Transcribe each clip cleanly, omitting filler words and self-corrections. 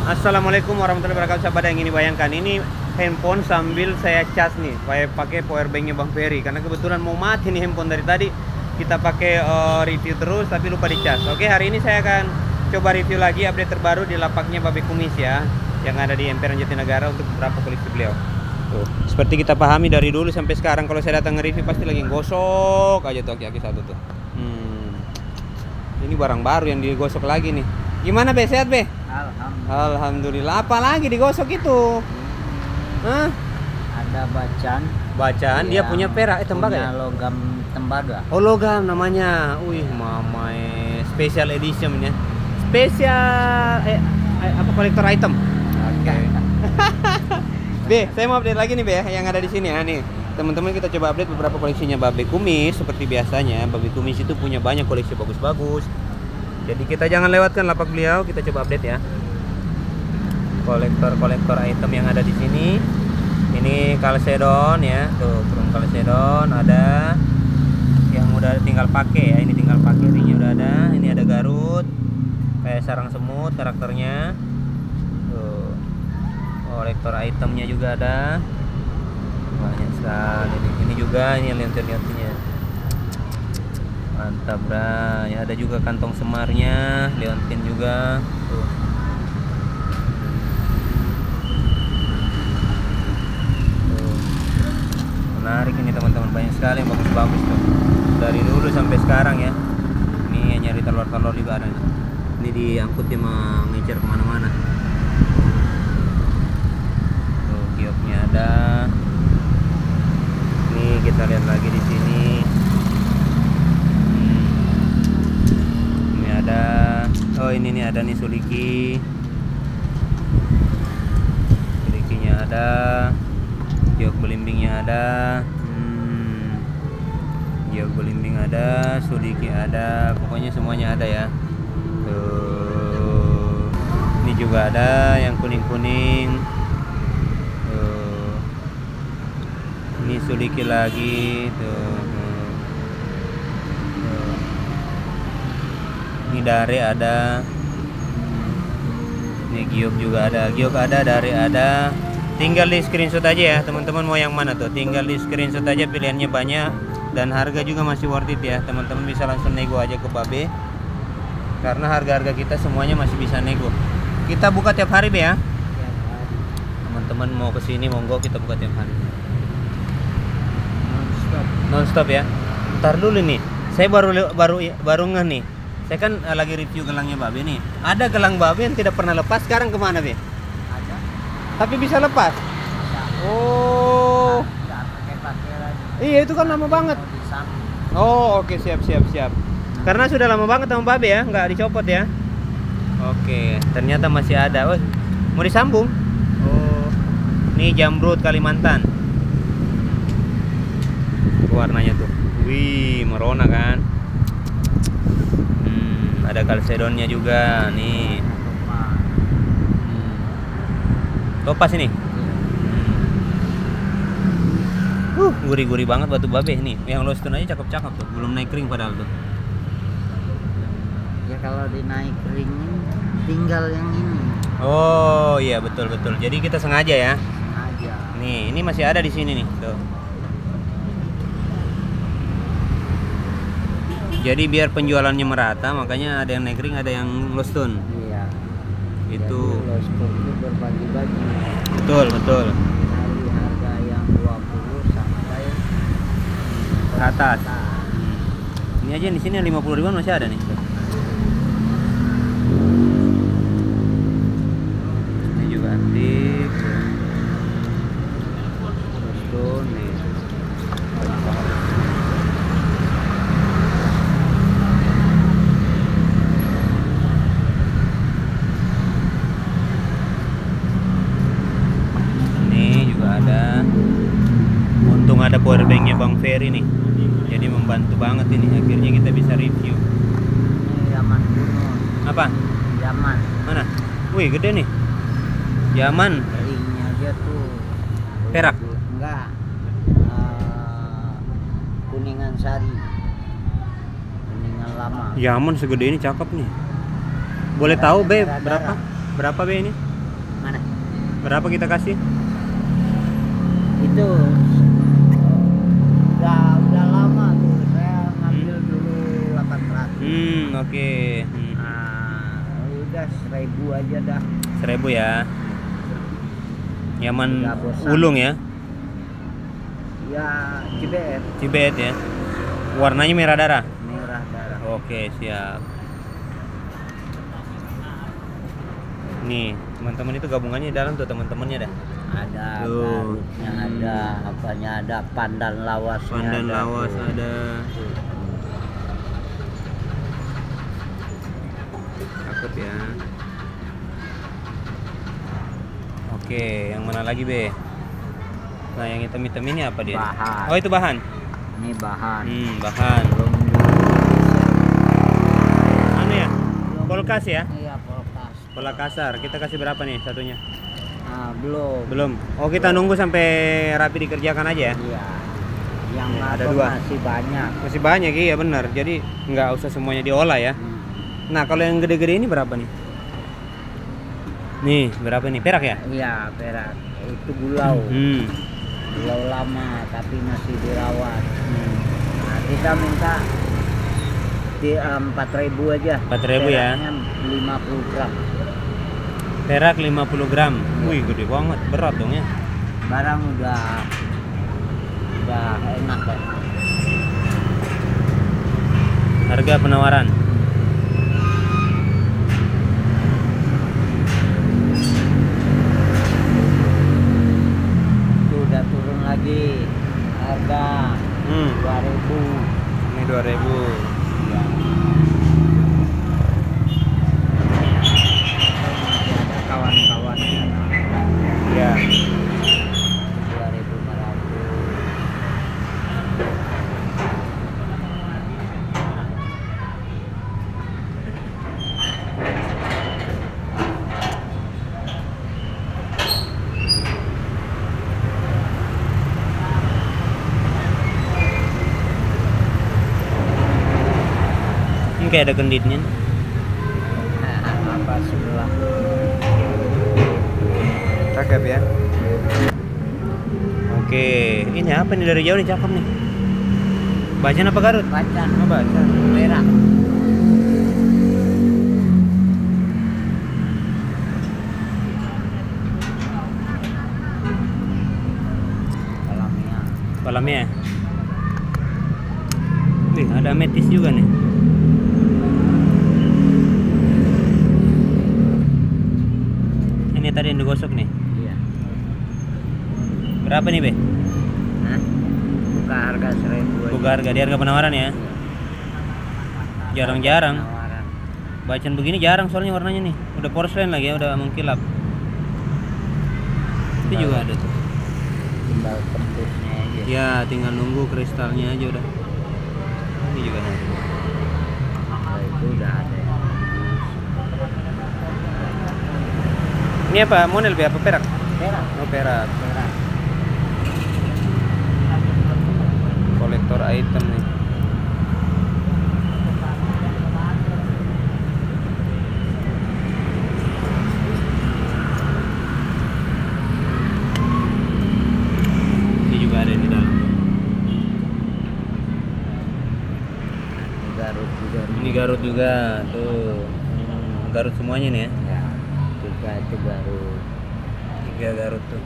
Assalamualaikum warahmatullahi wabarakatuh. Sahabat, yang ini bayangkan ini handphone sambil saya cas nih, pakai powerbanknya Bang Ferry karena kebetulan mau mati nih handphone dari tadi. Kita pakai review terus tapi lupa dicas. Oke, hari ini saya akan coba review lagi update terbaru di lapaknya Babe Kumis ya, yang ada di Emperan Jatinegara untuk beberapa koleksi beliau. Tuh, seperti kita pahami dari dulu sampai sekarang kalau saya datang nge-review pasti lagi gosok aja tuh aki-aki satu tuh. Ini barang baru yang digosok lagi nih. Gimana Be, sehat Be? Alhamdulillah. Apa lagi digosok itu? Hah? Ada Bacaan dia punya perak, tembaga ya? Logam tembaga. Oh, logam namanya. Wih, mamae special edition ya. Spesial apa kolektor item. Oke. Be, saya mau update lagi nih Be yang ada di sini ya nih. Teman-teman, kita coba update beberapa koleksinya Babe Kumis. Seperti biasanya, Babe Kumis itu punya banyak koleksi bagus-bagus. Jadi kita jangan lewatkan lapak beliau, kita coba update ya. Kolektor item yang ada di sini. Ini Calcedon ya, tuh Chrome Calcedon ada yang udah tinggal pakai ya, ini tinggal pakai, ringnya udah ada. Ini ada Garut kayak sarang semut karakternya. Tuh. Kolektor itemnya juga ada. Banyak sekali. Ini juga ini liontin-liontinnya. Mantap bra. Ya, ada juga kantong semarnya, liontin juga. Tuh. Menarik ini teman-teman, banyak sekali yang bagus-bagus tuh. Dari dulu sampai sekarang ya. Ini nyari telur-telur juga ada nih. Ini diangkut dia mengejar kemana-mana. Tuh, gioknya ada. Ini kita lihat lagi di sini. Ini ada. Oh, ini nih ada nih suliki. Sulikinya ada. Giok belimbingnya ada. Giok belimbing ada, suliki ada, pokoknya semuanya ada ya. Tuh. Ini juga ada yang kuning-kuning. Tuh. Ini suliki lagi tuh. Tuh. Ini dare ada. Ini giok juga ada. Giok ada, dare ada. Tinggal di screenshot aja ya teman-teman, mau yang mana tuh, tinggal di screenshot aja, pilihannya banyak dan harga juga masih worth it ya teman-teman. Bisa langsung nego aja ke Babe karena harga-harga kita semuanya masih bisa nego. Kita buka tiap hari Be ya teman-teman, mau kesini monggo, kita buka tiap hari non-stop ya. Ntar dulu nih, saya baru ngeh nih, saya kan lagi review gelangnya Babe nih. Ada gelang Babe yang tidak pernah lepas, sekarang kemana Be? Tapi bisa lepas. Oh. Iya, itu kan lama banget. Oh, oke, siap. Karena sudah lama banget sama Babe ya, nggak dicopot ya. Oke, ternyata masih ada. Oh, mau disambung. Oh. Ini Jamrud Kalimantan. Warnanya tuh. Wih, merona kan. Ada Calcedonnya juga nih. Topas ini. Gurih-gurih banget batu Babe nih. Yang Lostun aja cakep-cakep tuh. Belum naik ring padahal tuh. Ya kalau dinaik ring tinggal yang ini. Oh iya, betul. Jadi kita sengaja ya. Sengaja. Nih, ini masih ada di sini nih. Tuh. Jadi biar penjualannya merata, makanya ada yang naik ring, ada yang Lostun. Iya. Itu Lostun itu berbagi-bagi. Betul. Dari harga yang 20 sampai ke atas. Ini aja di sini 50 ribuan masih ada nih. Ini juga antik. Lostun nih. Untung ada powerbanknya Bang Ferry nih, jadi membantu banget ini, akhirnya kita bisa review. Ini Yaman kuno. Apa? Yaman. Mana? Wih, gede nih. Yaman. Ringnya aja tuh Perak? Enggak. Kuningan Sari. Kuningan lama. Yaman segede ini cakep nih. Boleh tahu Be berapa? Berapa Be ini? Mana? Berapa kita kasih? Itu udah lama tuh. Saya ngambil dulu 800. Oke. Udah 1000 aja dah. 1000 ya. Nyaman Nggak bosan. ulung ya. Ya, Cibet. Cibet ya. Warnanya merah darah. Merah darah. Oke, siap. Nih, teman-teman itu gabungannya di dalam tuh teman-temannya dah. Ada Tuh. garutnya, ada apanya, ada pandan lawasnya. Pandan ada lawas tuh. ada. Cakep ya. Oke, yang mana lagi be? Nah, yang hitam-hitam ini apa dia? Bahan. Oh, itu bahan. Ini bahan. Bahan. Belum Mana ya? Polkas ya? Iya, polkas. Pola kasar. Kita kasih berapa nih satunya? Belum. Belum. Oh, kita nunggu sampai rapi dikerjakan aja ya? Iya. Yang Ya, ada ada dua. masih banyak. Masih banyak iya benar. Jadi nggak usah semuanya diolah ya. Nah, kalau yang gede-gede ini berapa nih? Nih, berapa nih? Perak ya? Iya, perak. Itu gulau. Gulau lama tapi masih dirawat. Nah, kita minta di 4.000 aja. 4.000 ya. Peraknya 50 gram. Perak 50 gram. Wih, gede banget. Berat dong ya. Barang udah enak kan. Harga penawaran. Itu udah turun lagi harga 2.000. Ini 2.000. Ya. Masih ada kawan-kawannya. Ya. 2.500. Ini kayak ada kenditnya. Apa sebelah? Cakep ya. Oke, ini apa nih dari jauh nih cakep nih. Bacaan apa Garut? Bacan. Oh, bacaan. Merah. Alamiah. Kolamnya. Wih, ada ametis juga nih. Ini tadi yang digosok nih. Iya. Berapa nih, Be? Hah? Buka harga 1.000 aja. Buka harga, di harga penawaran ya. Jarang-jarang. Penawaran. Bacaan begini jarang soalnya warnanya nih. Udah porselen lagi ya, udah mengkilap. Itu juga ada tuh. Tinggal tembusnya aja. Ya, tinggal nunggu kristalnya aja udah. Ini juga ada. Nah, itu udah ada yang tembus. Ini apa? Monel Be? Apa perak? Merah. Oh, perak. Merah. Kolektor item nih. Ini juga ada di dalam. Garut juga. Ini Garut juga tuh. Garut semuanya nih ya. Ya. Juga itu Garut. 3 Garut tuh.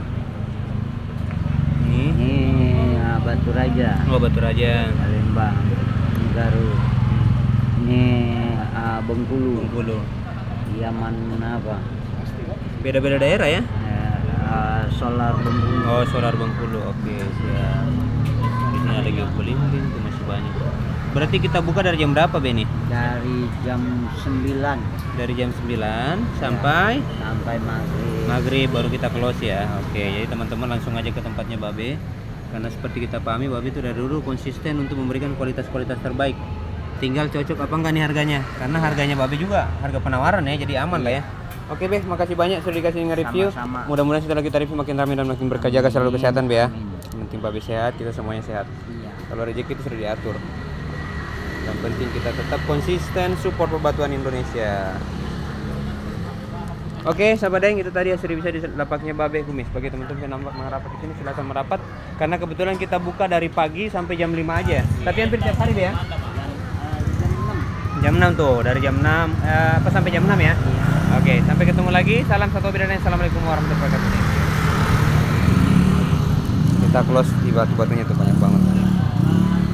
Ini Ini Batu Raja. oh Batu Raja. Palembang. Ini Garut. Ini Bengkulu. Bengkulu. Yaman apa? Beda-beda daerah ya. Solar Bengkulu. Oh, Solar Bengkulu. Oke, siap. Di sini ada geopolimbing tuh masih banyak. Berarti kita buka dari jam berapa, Be nih? Dari jam 9 Dari jam 9 sampai sampai maghrib. maghrib baru kita close ya. Oke, jadi teman-teman langsung aja ke tempatnya Babe. Karena seperti kita pahami, Babe itu dari dulu konsisten untuk memberikan kualitas-kualitas terbaik. Tinggal cocok apa enggak nih harganya. Karena harganya Babe juga harga penawaran ya, jadi aman lah ya. Oke, Be, makasih banyak sudah dikasih nge-review. Sama-sama. Mudah-mudahan setelah kita review makin ramai dan makin berkah. Jaga selalu kesehatan, Be ya. Amin. Yang penting Babe sehat, kita semuanya sehat. Iya. Kalau rezeki itu sudah diatur. Yang penting kita tetap konsisten support perbatuan Indonesia. Oke, sahabat Daeng, itu tadi hasil bisa di lapaknya Babe Kumis. Bagi teman-teman yang merapat di sini silakan merapat karena kebetulan kita buka dari pagi sampai jam 5 aja. Tapi hampir tiap hari Be, ya. Jam 6. Jam 6 tuh, dari jam 6 apa sampai jam 6 ya? Oke, sampai ketemu lagi. Salam satu bidana. Assalamualaikum warahmatullahi wabarakatuh. Kita close di batu-batunya tuh banyak banget.